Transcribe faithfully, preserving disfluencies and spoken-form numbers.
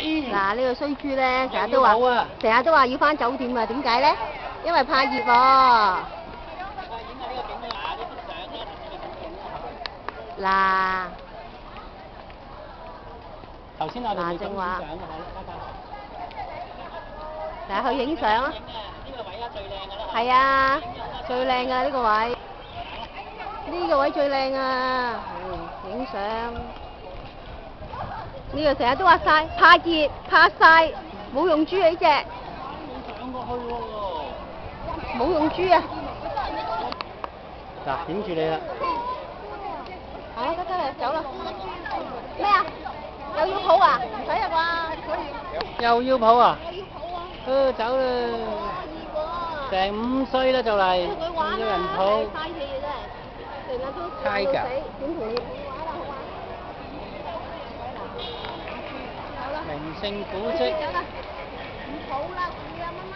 嗱，呢個衰豬咧，成日都話，成日都話要翻酒店啊，點解咧？因為怕熱喎。嗱， 頭先我哋嗱正話， 嗱去影相啊！ 呢個位啊最靚㗎啦。 係啊，最靚㗎呢個位，呢個位最靚啊！影相。呢個成日都話晒，怕熱怕曬，冇用豬啊呢隻。 上過去喎。 冇用豬啊！ 嗱，影住你啦。 好，得得啦，走啦。咩啊？又要抱啊？唔使啊啩？可以。 又要抱啊？ 又要抱啊？ 都走啦。成五歲啦就嚟，仲要人抱。 嘥氣嘅真係，成日都嘥㗎。 點同你？ 名勝古蹟。 唔好啦，二十蚊。